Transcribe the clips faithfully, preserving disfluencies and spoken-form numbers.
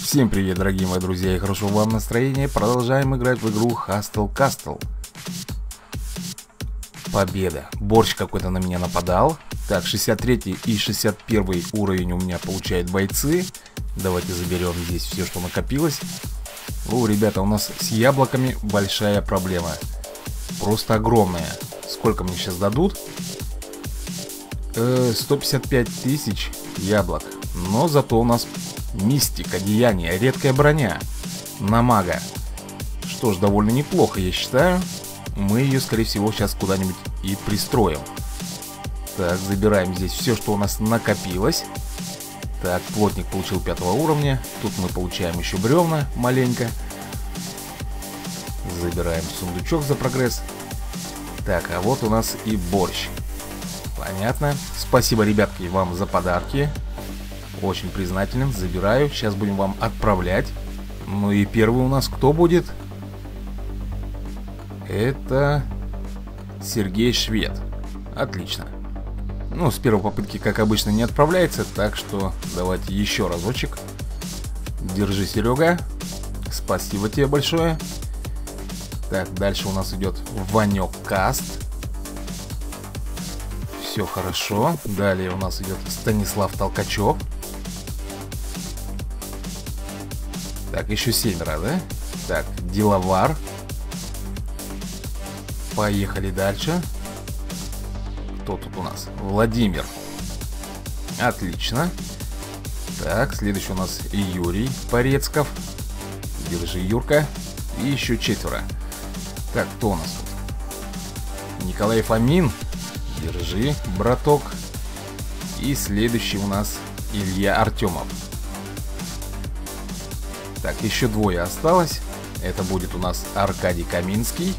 Всем привет, дорогие мои друзья, и хорошо вам настроение. Продолжаем играть в игру Hustle Castle. Победа. Борщ какой-то на меня нападал. Так, шестьдесят третий и шестьдесят первый уровень у меня получают бойцы. Давайте заберем здесь все, что накопилось. О, ребята, у нас с яблоками большая проблема. Просто огромная. Сколько мне сейчас дадут? Э, сто пятьдесят пять тысяч яблок. Но зато у нас мистик, одеяние, редкая броня на мага. Что ж, довольно неплохо, я считаю. Мы ее, скорее всего, сейчас куда-нибудь и пристроим. Так, забираем здесь все, что у нас накопилось. Так, плотник получил пятого уровня. Тут мы получаем еще бревна маленько. Забираем сундучок за прогресс. Так, а вот у нас и борщ. Понятно. Спасибо, ребятки, вам за подарки. Очень признателен. Забираю. Сейчас будем вам отправлять. Ну и первый у нас кто будет? Это Сергей Швед. Отлично. Ну, с первой попытки, как обычно, не отправляется. Так что давайте еще разочек. Держи, Серега. Спасибо тебе большое. Так, дальше у нас идет Ванек Каст. Все хорошо. Далее у нас идет Станислав Толкачев. Так, еще семеро, да? Так, Деловар. Поехали дальше. Кто тут у нас? Владимир. Отлично. Так, следующий у нас Юрий Порецков. Держи, Юрка. И еще четверо. Так, кто у нас тут? Николай Фомин. Держи, браток. И следующий у нас Илья Артемов. Так, еще двое осталось. Это будет у нас Аркадий Каминский.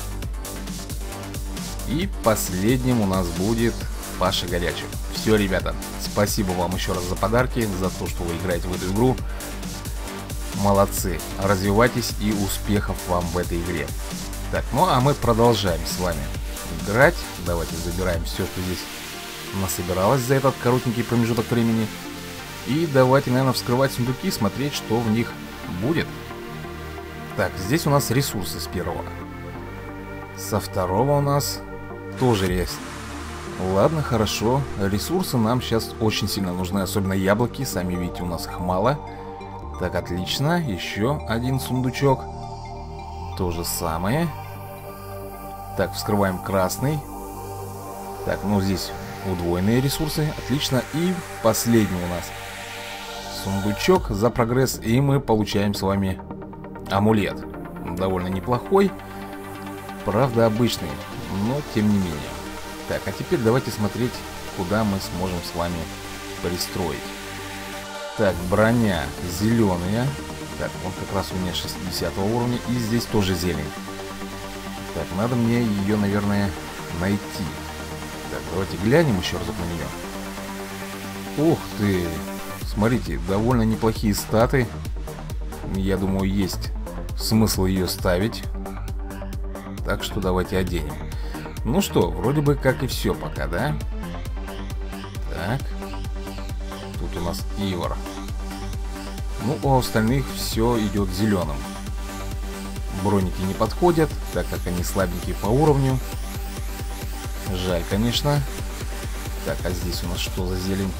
И последним у нас будет Паша Горячев. Все, ребята, спасибо вам еще раз за подарки, за то, что вы играете в эту игру. Молодцы, развивайтесь и успехов вам в этой игре. Так, ну а мы продолжаем с вами играть. Давайте забираем все, что здесь насобиралось за этот коротенький промежуток времени. И давайте, наверное, вскрывать сундуки, смотреть, что в них будет. Так, здесь у нас ресурсы с первого. Со второго у нас тоже рейс. Ладно, хорошо. Ресурсы нам сейчас очень сильно нужны, особенно яблоки. Сами видите, у нас их мало. Так, отлично. Еще один сундучок. То же самое. Так, вскрываем красный. Так, ну здесь удвоенные ресурсы. Отлично. И последний у нас сундучок за прогресс. И мы получаем с вами амулет. Довольно неплохой. Правда, обычный, но тем не менее. Так, а теперь давайте смотреть, куда мы сможем с вами пристроить. Так, броня зеленая. Так, вот как раз у меня шестидесятого уровня. И здесь тоже зелень. Так, надо мне ее, наверное, найти. Так, давайте глянем еще разок на нее. Ух ты! Смотрите, довольно неплохие статы. Я думаю, есть смысл ее ставить. Так что давайте оденем. Ну что, вроде бы как и все пока, да? Так. Тут у нас Ивар. Ну, у остальных все идет зеленым. Броники не подходят, так как они слабенькие по уровню. Жаль, конечно. Так, а здесь у нас что за зелень?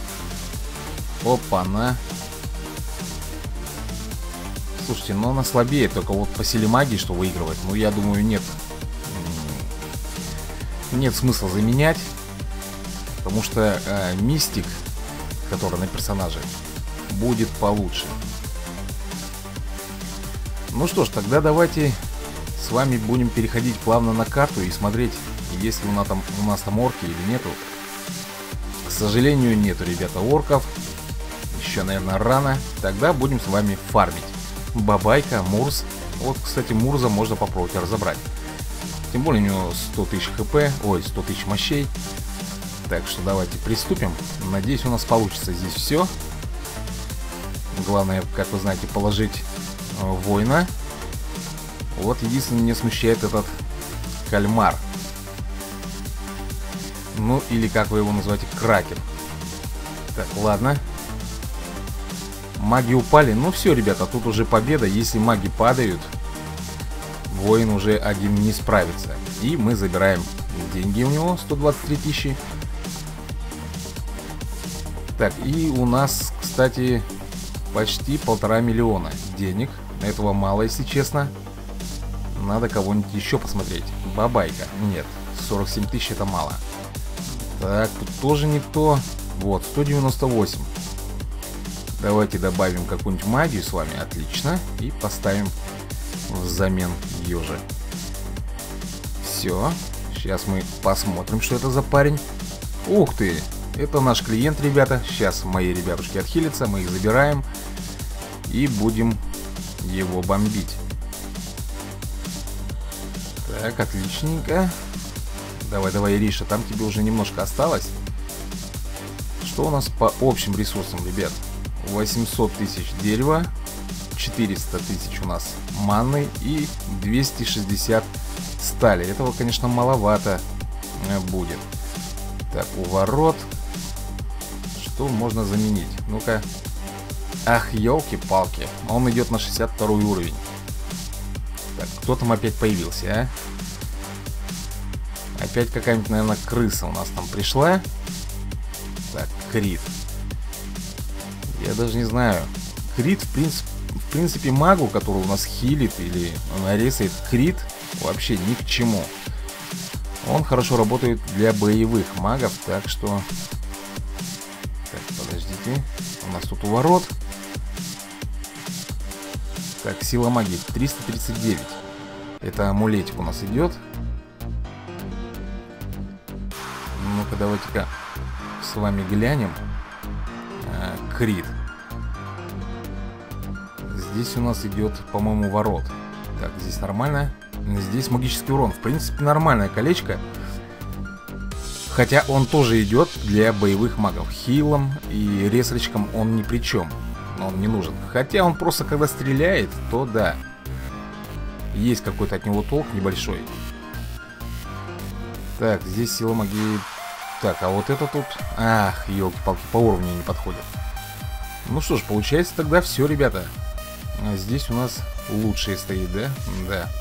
Опа-на. Слушайте, но она слабее, только вот по силе магии, что выигрывать, ну, я думаю, нет. Нет смысла заменять. Потому что э, мистик, который на персонаже, будет получше. Ну что ж, тогда давайте с вами будем переходить плавно на карту и смотреть, есть ли у нас там, у нас там орки или нету. К сожалению, нету, ребята, орков. Еще, наверное, рано. Тогда будем с вами фармить. Бабайка, Мурз. Вот, кстати, Мурза можно попробовать разобрать. Тем более у него сто тысяч хп. Ой, сто тысяч мощей. Так что давайте приступим. Надеюсь, у нас получится здесь все. Главное, как вы знаете, положить э, воина. Вот единственное, меня смущает этот кальмар. Ну, или как вы его называете, кракен. Так, ладно. Маги упали. Ну все, ребята, тут уже победа. Если маги падают, воин уже один не справится. И мы забираем деньги у него, сто двадцать три тысячи. Так, и у нас, кстати, почти полтора миллиона денег. Этого мало, если честно. Надо кого-нибудь еще посмотреть. Бабайка. Нет, сорок семь тысяч это мало. Так, тут тоже не то. Вот, сто девяносто восемь. Давайте добавим какую-нибудь магию с вами. Отлично. И поставим взамен ежа. Все. Сейчас мы посмотрим, что это за парень. Ух ты! Это наш клиент, ребята. Сейчас мои ребятушки отхилятся. Мы их забираем. И будем его бомбить. Так, отличненько. Давай, давай, Ириша, там тебе уже немножко осталось. Что у нас по общим ресурсам, ребят? восемьсот тысяч дерева, четыреста тысяч у нас манны и двести шестьдесят стали. Этого, конечно, маловато будет. Так, у ворот. Что можно заменить? Ну-ка. Ах, елки-палки. Он идет на шестьдесят второй уровень. Так, кто там опять появился, а? Опять какая-нибудь, наверное, крыса у нас там пришла. Так, крит. Я даже не знаю. Крит, в принципе, в принципе, магу, который у нас хилит или нарезает крит, вообще ни к чему. Он хорошо работает для боевых магов, так что... Так, подождите. У нас тут у ворот. Так, сила магии триста тридцать девять. Это амулетик у нас идет. Ну-ка, давайте-ка с вами глянем. а, Крит. Здесь у нас идет, по-моему, ворот. Так, здесь нормально. Здесь магический урон. В принципе, нормальное колечко. Хотя он тоже идет для боевых магов. Хилом и ресрочком он ни при чем. Он не нужен. Хотя он просто, когда стреляет, то да. Есть какой-то от него толк небольшой. Так, здесь сила магии. Так, а вот это тут... Ах, елки-палки, по уровню не подходит. Ну что ж, получается тогда все, ребята. А здесь у нас лучшее стоит, да? Да.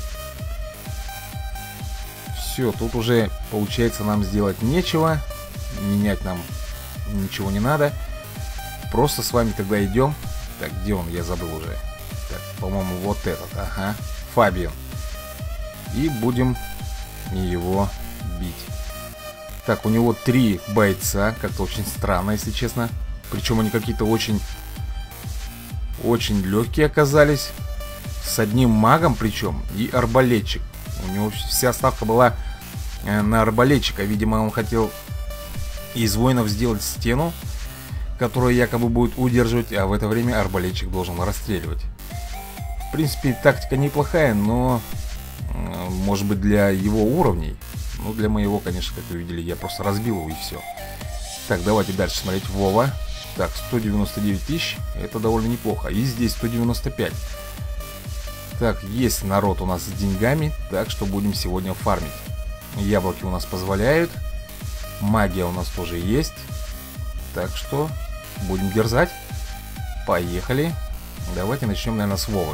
Все, тут уже, получается, нам сделать нечего. Менять нам ничего не надо. Просто с вами тогда идем. Так, где он? Я забыл уже. Так, по-моему, вот этот. Ага, Фабиан. И будем его бить. Так, у него три бойца. Как-то очень странно, если честно. Причем они какие-то очень... Очень легкие оказались. С одним магом причем. И арбалетчик. У него вся ставка была на арбалетчика. Видимо, он хотел из воинов сделать стену, которая якобы будет удерживать, а в это время арбалетчик должен расстреливать. В принципе, тактика неплохая, но может быть для его уровней. Ну, для моего, конечно, как вы видели, я просто разбил его и все. Так, давайте дальше смотреть. Вова. Так, сто девяносто девять тысяч. Это довольно неплохо. И здесь сто девяносто пять. Так, есть народ у нас с деньгами. Так что будем сегодня фармить. Яблоки у нас позволяют. Магия у нас тоже есть. Так что будем дерзать. Поехали. Давайте начнем, наверное, с Вовы.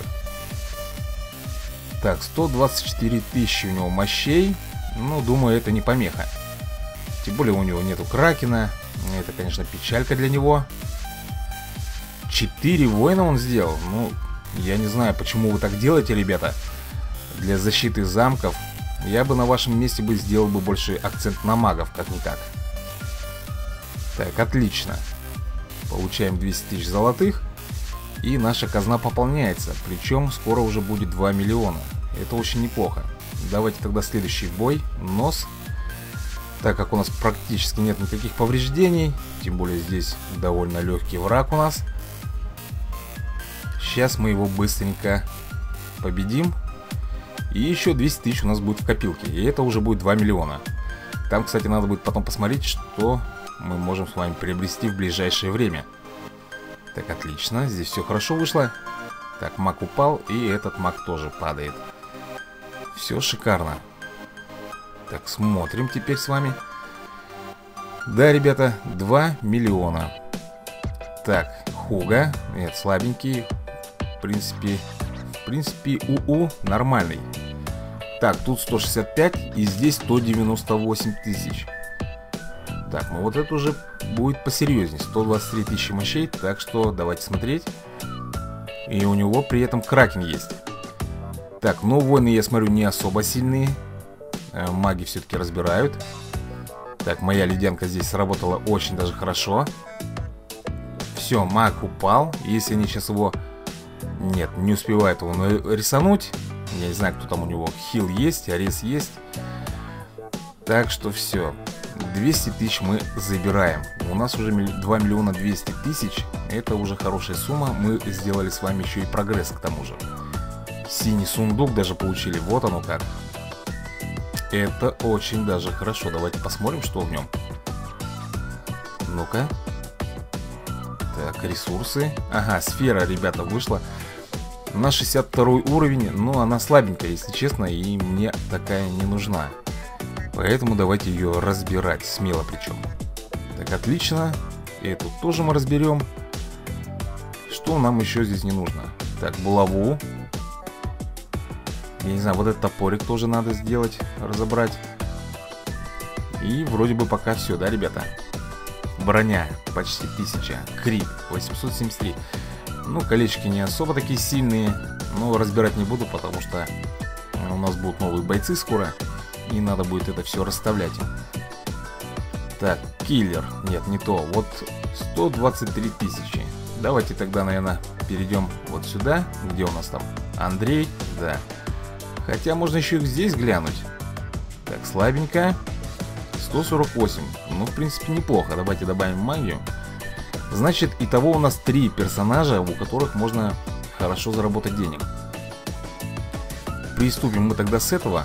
Так, сто двадцать четыре тысячи у него мощей. Ну, думаю, это не помеха. Тем более у него нету кракена. Это, конечно, печалька для него. Четыре воина он сделал. Ну, я не знаю, почему вы так делаете, ребята. Для защиты замков. Я бы на вашем месте бы сделал бы больше акцент на магов, как-никак. Так, отлично. Получаем двести тысяч золотых. И наша казна пополняется. Причем скоро уже будет два миллиона. Это очень неплохо. Давайте тогда следующий бой. Нос. Так как у нас практически нет никаких повреждений. Тем более здесь довольно легкий враг у нас. Сейчас мы его быстренько победим. И еще двести тысяч у нас будет в копилке. И это уже будет два миллиона. Там, кстати, надо будет потом посмотреть, что мы можем с вами приобрести в ближайшее время. Так, отлично. Здесь все хорошо вышло. Так, маг упал. И этот маг тоже падает. Все шикарно. Так, смотрим теперь с вами. Да, ребята, два миллиона. Так, Хуга. Нет, слабенький. В принципе, в принципе, УУ нормальный. Так, тут сто шестьдесят пять и здесь сто девяносто восемь тысяч. Так, ну вот это уже будет посерьезнее. сто двадцать три тысячи мощей, так что давайте смотреть. И у него при этом кракен есть. Так, ну воины, я смотрю, не особо сильные. э, Маги все-таки разбирают. Так, моя ледянка здесь сработала очень даже хорошо. Все, маг упал. Если они сейчас его... Нет, не успевает его рисануть. Я не знаю, кто там у него. Хил есть, арес есть. Так что все. двести тысяч мы забираем. У нас уже два миллиона двести тысяч. Это уже хорошая сумма. Мы сделали с вами еще и прогресс к тому же. Синий сундук даже получили. Вот оно как. Это очень даже хорошо. Давайте посмотрим, что в нем. Ну-ка. Так, ресурсы. Ага, сфера, ребята, вышла на шестьдесят второй уровень. Но она слабенькая, если честно. И мне такая не нужна. Поэтому давайте ее разбирать. Смело причем. Так, отлично. Эту тоже мы разберем. Что нам еще здесь не нужно? Так, булаву. Я не знаю, вот этот топорик тоже надо сделать, разобрать. И вроде бы пока все, да, ребята? Броня почти тысяча. Крит восемьсот семьдесят три. Ну, колечки не особо такие сильные. Но разбирать не буду, потому что у нас будут новые бойцы скоро. И надо будет это все расставлять. Так, киллер. Нет, не то. Вот сто двадцать три тысячи. Давайте тогда, наверное, перейдем вот сюда. Где у нас там? Андрей. Да. Хотя можно еще и здесь глянуть. Так, слабенько. сто сорок восемь. Ну, в принципе, неплохо. Давайте добавим магию. Значит, итого у нас три персонажа, у которых можно хорошо заработать денег. Приступим мы тогда с этого.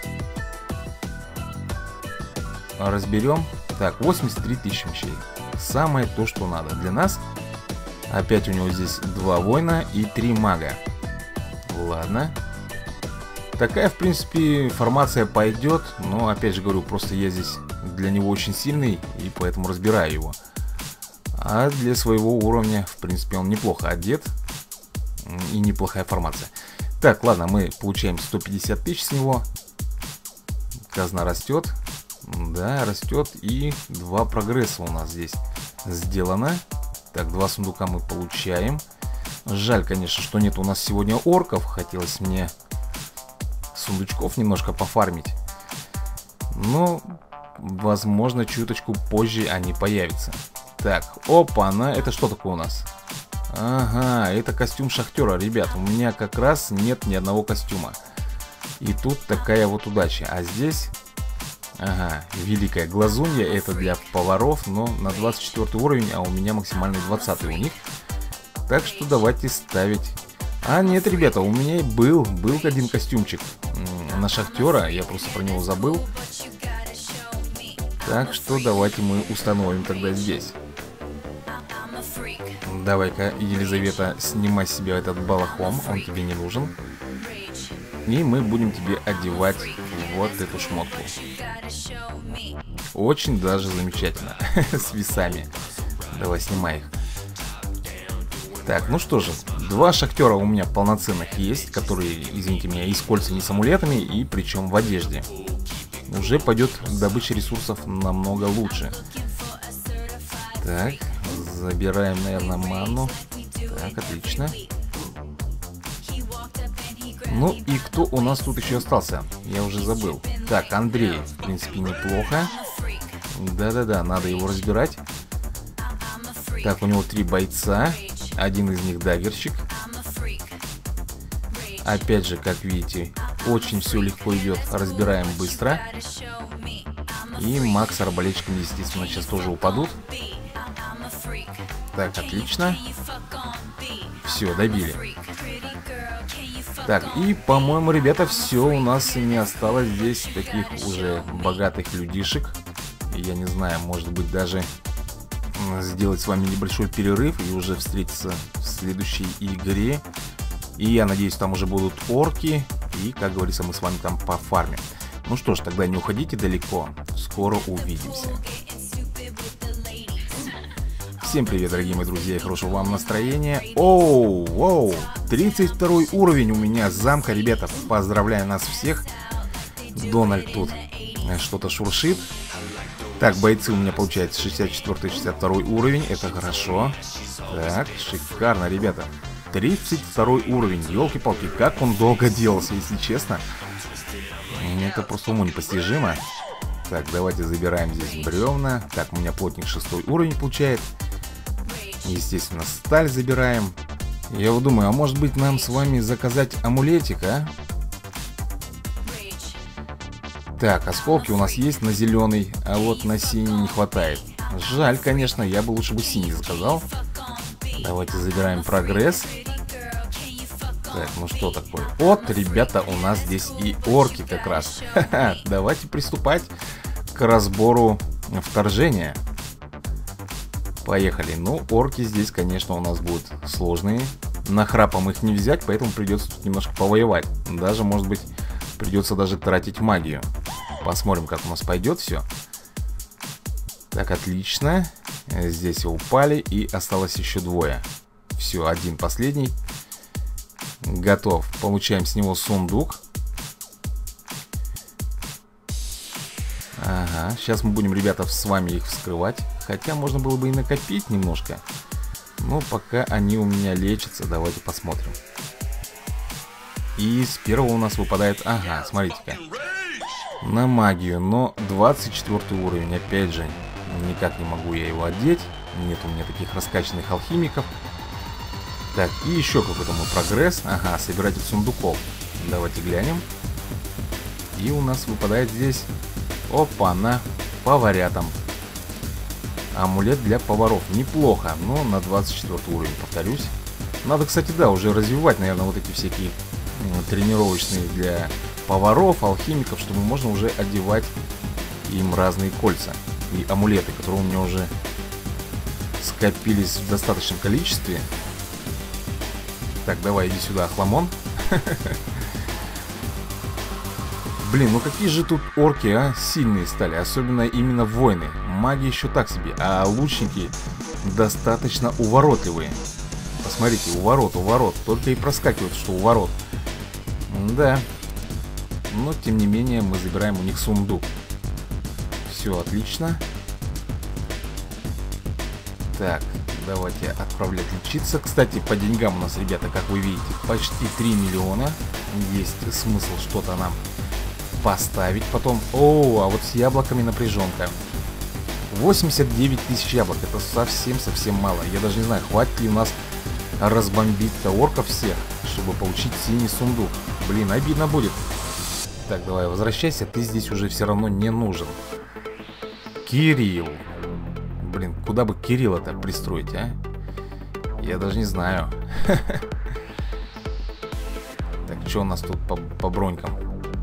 Разберем. Так, восемьдесят три тысячи мощей. Самое то, что надо для нас. Опять у него здесь два воина и три мага. Ладно. Такая, в принципе, формация пойдет. Но, опять же говорю, просто я здесь для него очень сильный. И поэтому разбираю его. А для своего уровня, в принципе, он неплохо одет. И неплохая формация. Так, ладно, мы получаем сто пятьдесят тысяч с него. Казна растет. Да, растет. И два прогресса у нас здесь сделано. Так, два сундука мы получаем. Жаль, конечно, что нет у нас сегодня орков. Хотелось мне сундучков немножко пофармить. Но, возможно, чуточку позже они появятся. Так, опа-на, это что такое у нас? Ага, это костюм шахтера, ребят. У меня как раз нет ни одного костюма. И тут такая вот удача. А здесь... Ага, великая глазунья. Это для поваров, но на двадцать четвёртый уровень. А у меня максимальный двадцатый у них. Так что давайте ставить. А нет, ребята, у меня был Был один костюмчик на шахтера. Я просто про него забыл. Так что давайте мы установим тогда здесь. Давай-ка, Елизавета, снимай с себя этот балахон. Он тебе не нужен. И мы будем тебе одевать вот эту шмотку. Очень даже замечательно. С весами. Давай, снимай их. Так, ну что же. Два шахтера у меня полноценных есть, которые, извините меня, и с кольцами, и с амулетами, и причем в одежде. Уже пойдет добыча ресурсов намного лучше. Так, забираем, наверное, ману. Так, отлично. Ну и кто у нас тут еще остался? Я уже забыл. Так, Андрей, в принципе, неплохо. Да-да-да, надо его разбирать. Так, у него три бойца. Один из них даггерщик. Опять же, как видите, очень все легко идет. Разбираем быстро. И маг с арбалетчиком, естественно, сейчас тоже упадут. Так, отлично. Все, добили. Так, и, по-моему, ребята, все, у нас не осталось здесь таких уже богатых людишек. Я не знаю, может быть, даже сделать с вами небольшой перерыв и уже встретиться в следующей игре. И я надеюсь, там уже будут орки. И, как говорится, мы с вами там пофармим. Ну что ж, тогда не уходите далеко. Скоро увидимся. Всем привет, дорогие мои друзья, и хорошего вам настроения. Оу, оу, тридцать второй уровень у меня замка, ребята. Поздравляю нас всех. Дональд тут что-то шуршит. Так, бойцы у меня получается шестьдесят четвёртый, шестьдесят второй уровень. Это хорошо. Так, шикарно, ребята. тридцать второй уровень. Ёлки-палки, как он долго делался, если честно. Это просто уму непостижимо. Так, давайте забираем здесь бревна. Так, у меня плотник шестой уровень получает. Естественно, сталь забираем. Я вот думаю, а может быть нам с вами заказать амулетик, а? Так, осколки у нас есть на зеленый, а вот на синий не хватает. Жаль, конечно, я бы лучше бы синий заказал. Давайте забираем прогресс. Так, ну что такое? Вот, ребята, у нас здесь и орки как раз. Ха-ха, давайте приступать к разбору вторжения. Поехали. Ну, орки здесь, конечно, у нас будут сложные. Нахрапом их не взять, поэтому придется тут немножко повоевать. Даже, может быть, придется даже тратить магию. Посмотрим, как у нас пойдет все. Так, отлично. Здесь упали, и осталось еще двое. Все, один последний. Готов. Получаем с него сундук. Ага, сейчас мы будем, ребята, с вами их вскрывать. Хотя можно было бы и накопить немножко. Но пока они у меня лечатся, давайте посмотрим. И с первого у нас выпадает... Ага, смотрите-ка. На магию, но двадцать четвёртый уровень. Опять же, никак не могу я его одеть. Нет у меня таких раскачанных алхимиков. Так, и еще какой-то мой прогресс. Ага, собиратель сундуков. Давайте глянем. И у нас выпадает здесь... Опа-на, поварятам. Амулет для поваров. Неплохо, но на двадцать четвёртый уровень, повторюсь. Надо, кстати, да, уже развивать, наверное, вот эти всякие тренировочные для поваров, алхимиков, чтобы можно уже одевать им разные кольца и амулеты, которые у меня уже скопились в достаточном количестве. Так, давай, иди сюда, Хламон. Блин, ну какие же тут орки, а? Сильные стали, особенно именно воины. Маги еще так себе, а лучники достаточно уворотливые. Посмотрите, у ворот, у ворот. Только и проскакивают, что у ворот. Да. Но, тем не менее, мы забираем у них сундук. Все, отлично. Так, давайте отправлять лечиться. Кстати, по деньгам у нас, ребята, как вы видите, почти три миллиона. Есть смысл что-то нам поставить потом. О, а вот с яблоками напряженка. восемьдесят девять тысяч яблок. Это совсем-совсем мало. Я даже не знаю, хватит ли у нас разбомбить-то орков всех, чтобы получить синий сундук. Блин, обидно будет. Так, давай, возвращайся. Ты здесь уже все равно не нужен. Кирилл. Блин, куда бы Кирилла-то пристроить, а? Я даже не знаю. Так, что у нас тут по, по бронькам?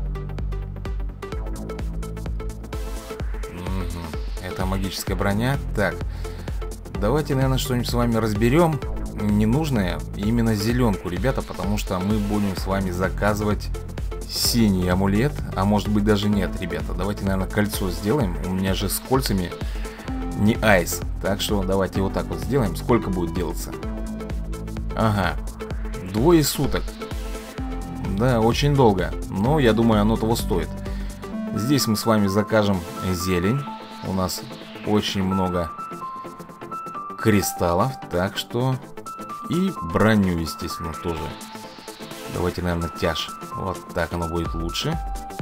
Это магическая броня. Так, давайте, наверное, что-нибудь с вами разберем. Ненужное, именно зеленку, ребята, потому что мы будем с вами заказывать синий амулет. А может быть даже нет, ребята. Давайте, наверное, кольцо сделаем. У меня же с кольцами не айс. Так что давайте вот так вот сделаем. Сколько будет делаться? Ага, двое суток. Да, очень долго. Но я думаю, оно того стоит. Здесь мы с вами закажем зелень. У нас очень много кристаллов. Так что... И броню, естественно, тоже. Давайте, наверное, тяж. Вот так оно будет лучше.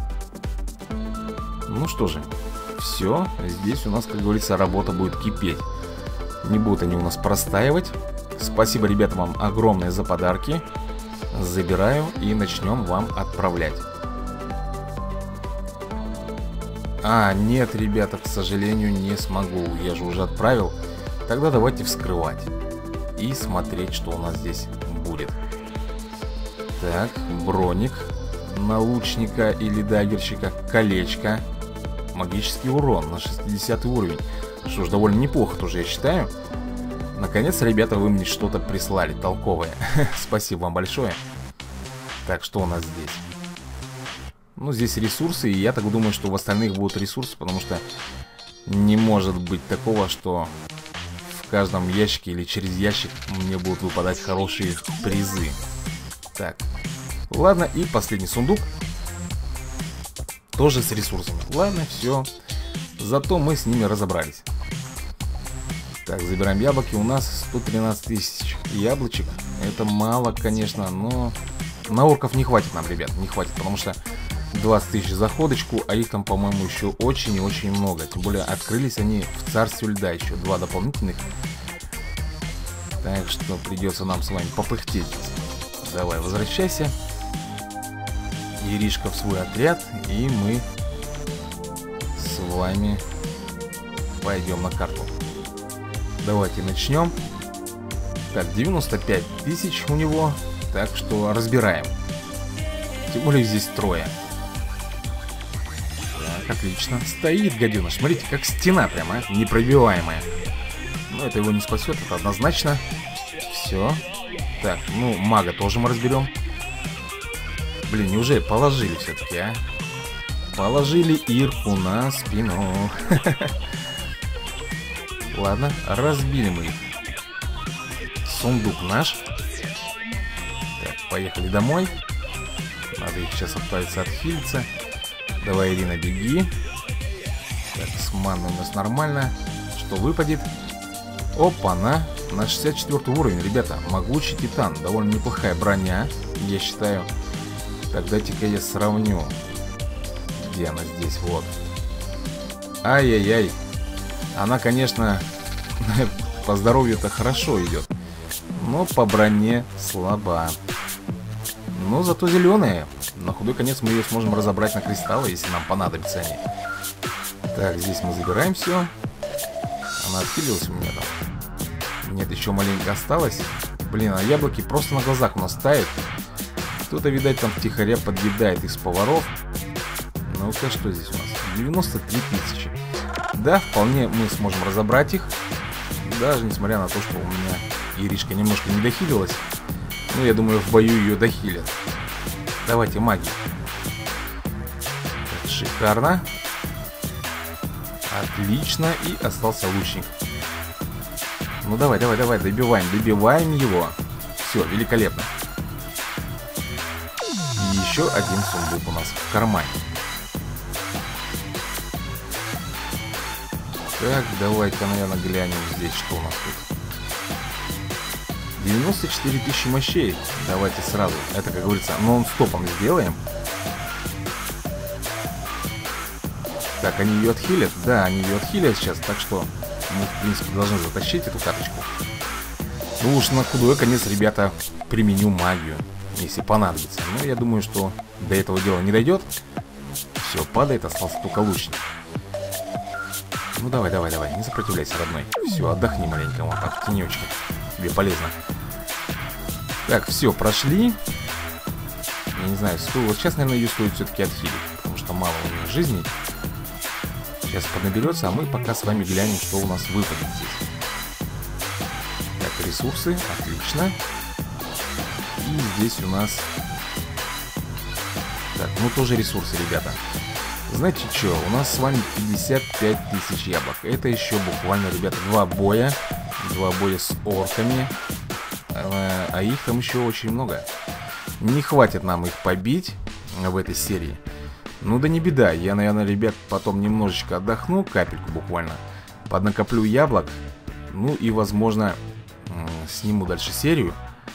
Ну что же. Все. Здесь у нас, как говорится, работа будет кипеть. Не будут они у нас простаивать. Спасибо, ребята, вам огромное за подарки. Забираю и начнем вам отправлять. А, нет, ребята, к сожалению, не смогу. Я же уже отправил. Тогда давайте вскрывать и смотреть, что у нас здесь будет. Так, броник на лучника или дагерщика, колечко, магический урон на шестидесятый уровень. Что ж, довольно неплохо тоже, я считаю. Наконец, ребята, вы мне что-то прислали толковое. Спасибо вам большое. Так, что у нас здесь? Ну, здесь ресурсы, и я так думаю, что в остальных будут ресурсы, потому что не может быть такого, что в в каждом ящике или через ящик мне будут выпадать хорошие призы. Так, ладно, и последний сундук. Тоже с ресурсами. Ладно, все. Зато мы с ними разобрались. Так, забираем яблоки. У нас сто тринадцать тысяч яблочек. Это мало, конечно, но на орков не хватит нам, ребят. Не хватит, потому что двадцать тысяч заходочку, а их там, по-моему, еще очень и очень много. Тем более открылись они в царстве льда. Еще два дополнительных. Так что придется нам с вами попыхтеть. Давай, возвращайся, Иришка, в свой отряд. И мы с вами пойдем на карту. Давайте начнем. Так, девяносто пять тысяч у него. Так что разбираем. Тем более здесь трое. Так, отлично. Стоит гаденыш. Смотрите, как стена прямо, а? Непробиваемая. Но это его не спасет, это однозначно. Все. Так, ну, мага тоже мы разберем. Блин, неужели положили все-таки, а? Положили Ирку на спину. Ладно, разбили мы их. Сундук наш. Так, поехали домой. Надо их сейчас отправиться отхилиться. Давай, Ирина, беги. Так, с манной у нас нормально. Что выпадет? Опа-на. На шестьдесят четвёртый уровень, ребята. Могучий титан. Довольно неплохая броня, я считаю. Так, дайте-ка я сравню. Где она здесь? Вот. Ай-яй-яй. Она, конечно, по здоровью-то хорошо идет, но по броне слаба. Но зато зеленая. На худой конец мы ее сможем разобрать на кристаллы, если нам понадобятся они. Так, здесь мы забираем все. Она отхилилась у меня там. Нет, еще маленько осталось. Блин, а яблоки просто на глазах у нас тают. Кто-то, видать, там втихаря подъедает из поваров. Ну-ка, что здесь у нас? девяносто три тысячи. Да, вполне мы сможем разобрать их. Даже несмотря на то, что у меня Иришка немножко не дохилилась. Ну, я думаю, в бою ее дохилят. Давайте, маги. Шикарно. Отлично. И остался лучник. Ну, давай, давай, давай, добиваем, добиваем его. Все, великолепно. И еще один сундук у нас в кармане. Так, давай-ка, наверное, глянем здесь, что у нас тут. девяносто четыре тысячи мощей. Давайте сразу, это, как говорится, нон-стопом сделаем. Так, они ее отхилят? Да, они ее отхилят сейчас, так что мы, в принципе, должны затащить эту карточку. Ну уж на худой конец, ребята, применю магию, если понадобится. Но я думаю, что до этого дела не дойдет. Все, падает, остался только лучник. Ну давай, давай, давай, не сопротивляйся, родной. Все, отдохни маленько, вот так в тенечке. Тебе полезно. Так, все, прошли. Я не знаю, стоит, вот сейчас, наверное, ее стоит все-таки отхилить, потому что мало у нее жизней. Сейчас поднаберется, а мы пока с вами глянем, что у нас выпадет здесь. Так, ресурсы, отлично. И здесь у нас... Так, ну тоже ресурсы, ребята. Знаете что, у нас с вами пятьдесят пять тысяч яблок. Это еще буквально, ребята, два боя. Два боя с орками. А их там еще очень много. Не хватит нам их побить в этой серии. Ну да не беда, я, наверное, ребят, потом немножечко отдохну, капельку буквально. Поднакоплю яблок. Ну и, возможно, сниму дальше серию.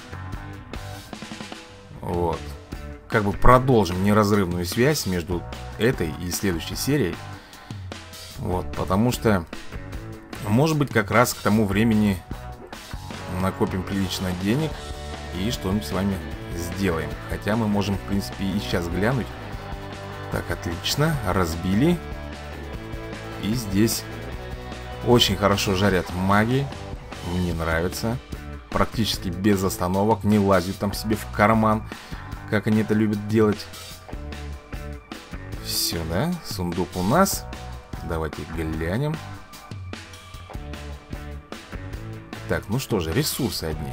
Вот. Как бы продолжим неразрывную связь между этой и следующей серией. Вот, потому что, может быть, как раз к тому времени накопим прилично денег и что-нибудь с вами сделаем. Хотя мы можем, в принципе, и сейчас глянуть. Так, отлично, разбили. И здесь очень хорошо жарят маги. Мне нравится. Практически без остановок, не лазят там себе в карман, как они это любят делать. Все, да? Сундук у нас. Давайте глянем. Так, ну что же, ресурсы одни.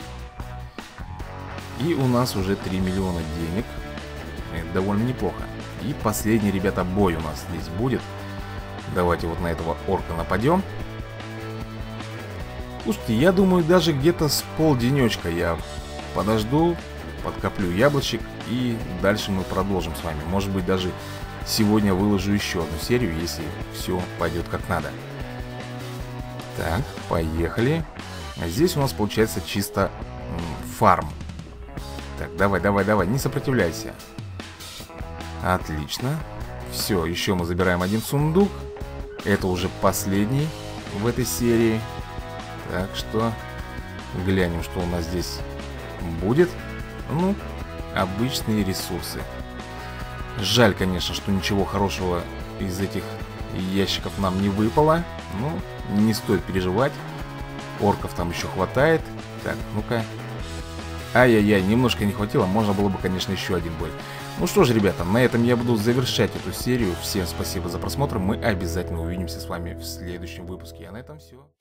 И у нас уже три миллиона денег. Это довольно неплохо. И последний, ребята, бой у нас здесь будет. Давайте вот на этого орка нападем. Слушайте, я думаю, даже где-то с полденечка я подожду, подкоплю яблочек, и дальше мы продолжим с вами. Может быть, даже сегодня выложу еще одну серию, если все пойдет как надо. Так, поехали. Здесь у нас получается чисто фарм. Так, давай, давай, давай, не сопротивляйся. Отлично. Все, еще мы забираем один сундук. Это уже последний в этой серии. Так что глянем, что у нас здесь будет. Ну, обычные ресурсы. Жаль, конечно, что ничего хорошего из этих ящиков нам не выпало. Ну, не стоит переживать. Орков там еще хватает. Так, ну-ка. Ай-яй-яй, немножко не хватило. Можно было бы, конечно, еще один бой. Ну что ж, ребята, на этом я буду завершать эту серию. Всем спасибо за просмотр. Мы обязательно увидимся с вами в следующем выпуске. А на этом все.